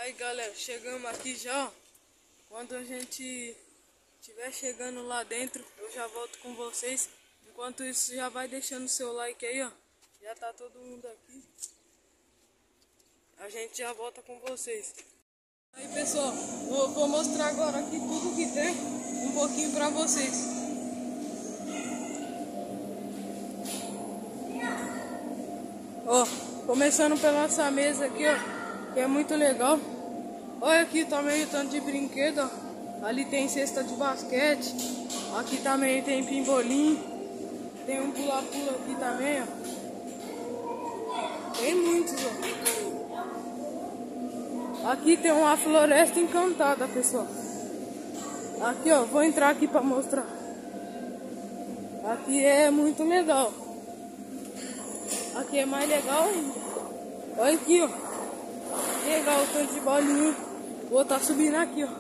Aí galera, chegamos aqui já, ó. Quando a gente estiver chegando lá dentro, eu já volto com vocês. Enquanto isso, já vai deixando o seu like aí, ó. Já tá todo mundo aqui. A gente já volta com vocês. Aí pessoal, eu vou mostrar agora aqui tudo que tem, um pouquinho pra vocês. Ó, começando pela nossa mesa aqui, ó, que é muito legal. Olha aqui também o tanto de brinquedo, ó. Ali tem cesta de basquete. Aqui também tem pimbolim. Tem um pula-pula aqui também, ó. Tem muitos, ó. Aqui tem uma floresta encantada, pessoal. Aqui, ó, vou entrar aqui pra mostrar. Aqui é muito legal. Aqui é mais legal ainda. Olha aqui, ó. Legal o tanto de bolinha. Vou tá subindo aqui, ó.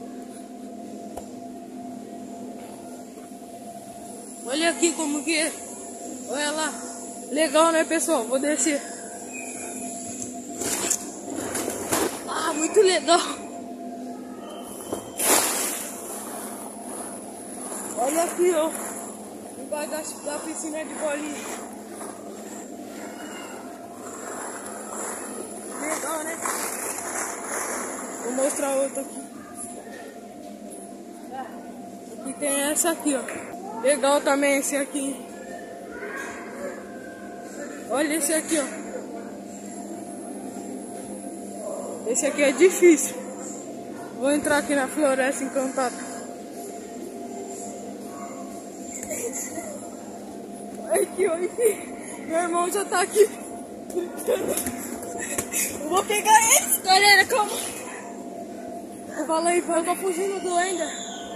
Olha aqui como que é. Olha lá. Legal, né, pessoal? Vou descer. Ah, muito legal. Olha aqui, ó. Embaixo da piscina de bolinha. Legal, né? Vou mostrar outra aqui. Aqui tem essa aqui, ó. Legal também esse aqui. Olha esse aqui, ó. Esse aqui é difícil. Vou entrar aqui na floresta encantada. Olha aqui, olha aqui. Meu irmão já tá aqui. Eu vou pegar eles. Galera, calma. Fala aí, eu tô fugindo do Ender.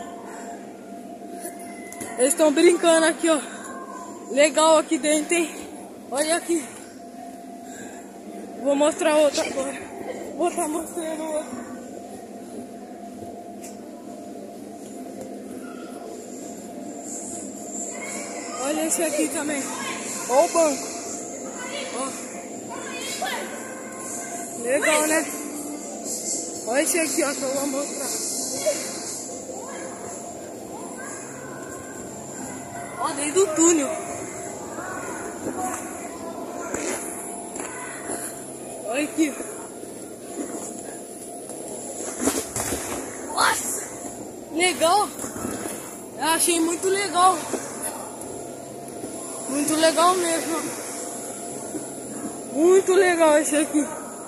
Eles estão brincando aqui, ó. Legal aqui dentro, hein? Olha aqui. Vou mostrar outra agora. Vou estar mostrando outra. Olha esse aqui também. Olha o banco. Ó. Legal, né? Olha esse aqui, ó, que eu vou mostrar. Ó, dentro do túnel. Olha aqui. Nossa! Legal. Eu achei muito legal. Muito legal mesmo. Muito legal esse aqui.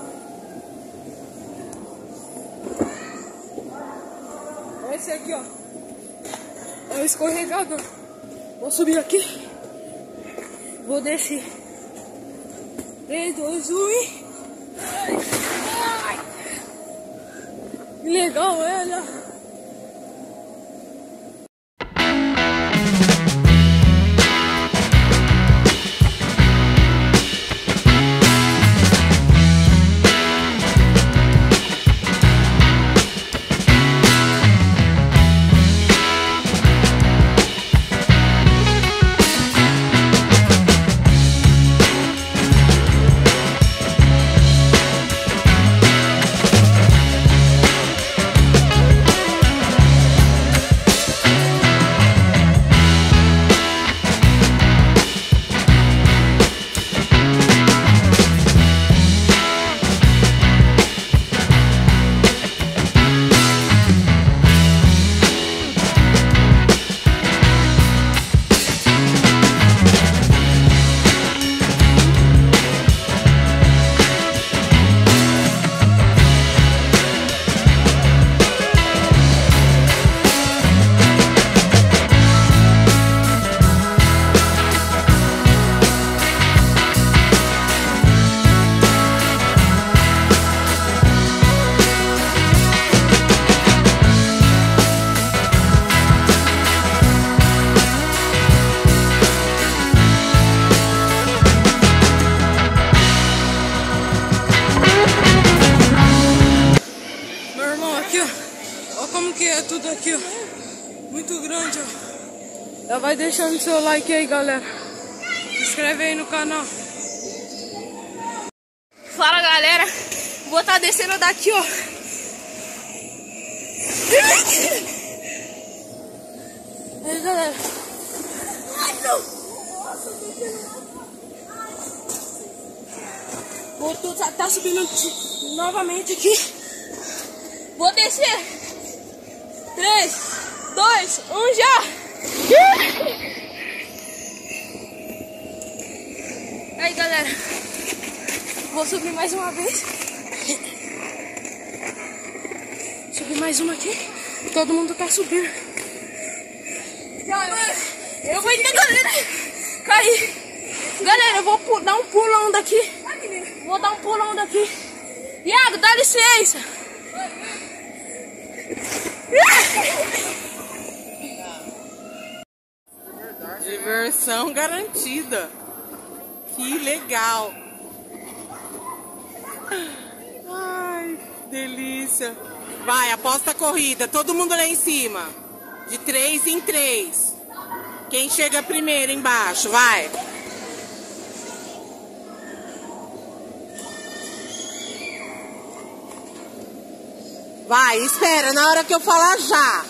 Esse aqui, ó, é o escorregador. Vou subir aqui. Vou descer. 3, 2, 1 e... Ai. Que legal, olha. Tudo aqui, ó, muito grande, ó. Já vai deixando seu like aí, galera. Se inscreve aí no canal. Fala, galera. Vou estar descendo daqui, ó. Aí, galera. Vou tá subindo novamente aqui. Vou descer. 3, 2, 1, já! Aí, galera. Vou subir mais uma vez. Subir mais uma aqui. Todo mundo tá subindo. Eu vou entrar, galera. Cair. Galera, eu vou dar um pulão daqui. Vou dar um pulão daqui. Iago, dá licença. Diversão garantida. Que legal. Ai, que delícia. Vai, aposta a corrida. Todo mundo lá em cima. De 3 em 3. Quem chega primeiro embaixo, vai. Vai, espera, na hora que eu falar já.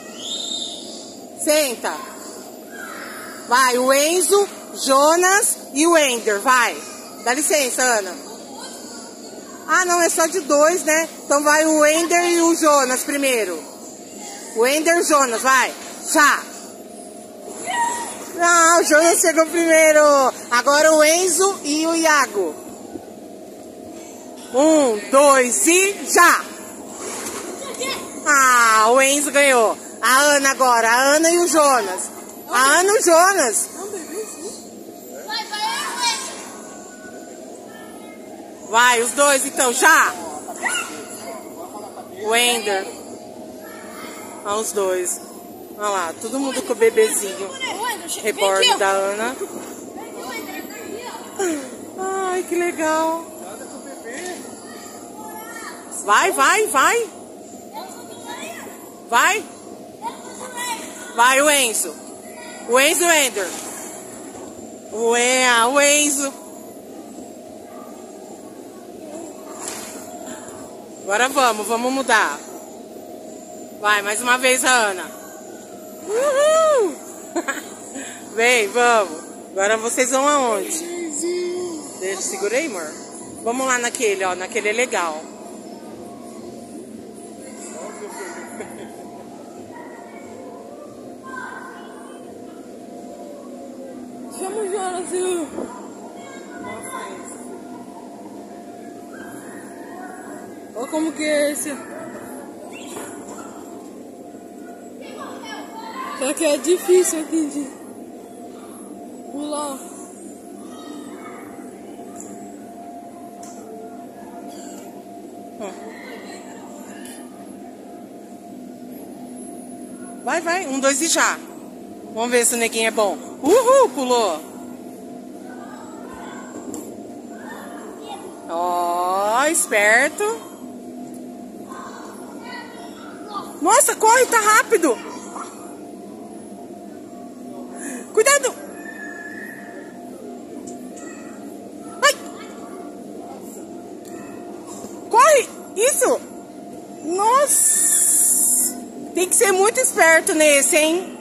Senta. Vai, o Enzo, Jonas e o Ender, vai. Dá licença, Ana. Ah, não, é só de 2, né? Então vai o Ender e o Jonas primeiro. O Ender e o Jonas, vai. Já. Ah, o Jonas chegou primeiro. Agora o Enzo e o Iago. 1, 2 e já. Ah, o Enzo ganhou. A Ana agora, a Ana e o Jonas. A Ana e o Jonas. Vai, os dois então, já. O Ender. Olha os dois. Olha lá, todo mundo com o bebezinho. Reborn da Ana. Ai, que legal. Vai, vai, vai. Vai. Vai o Enzo. O Enzo e o Ender. O Enzo. Agora vamos mudar. Vai, mais uma vez a Ana. Uhul! Vem, vamos. Agora vocês vão aonde? Deixa, segura aí, amor. Vamos lá naquele, ó. Naquele é legal. Chama o Jonas, viu? Olha como que é esse. Só que é difícil aqui de pular. Vai, vai. 1, 2 e já. Vamos ver se o neguinho é bom. Uhul, pulou. Ó, esperto. Nossa, corre, tá rápido. Cuidado. Ai. Corre, isso. Nossa. Tem que ser muito esperto nesse, hein?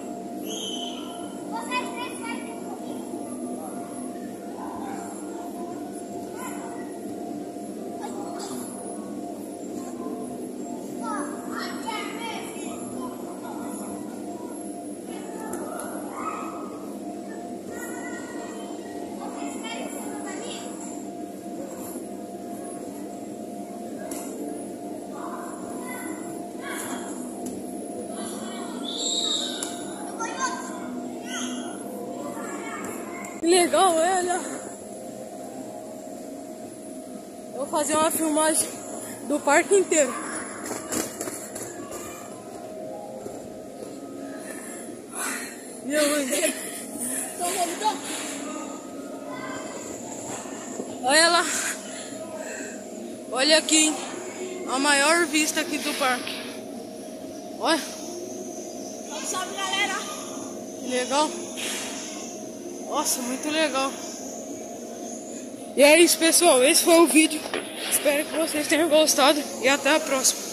Que legal, olha. Vou fazer uma filmagem do parque inteiro. Olha lá. Olha aqui, hein? A maior vista aqui do parque. Olha. Salve, galera. Que legal. Nossa, muito legal. E é isso, pessoal. Esse foi o vídeo. Espero que vocês tenham gostado e até a próxima.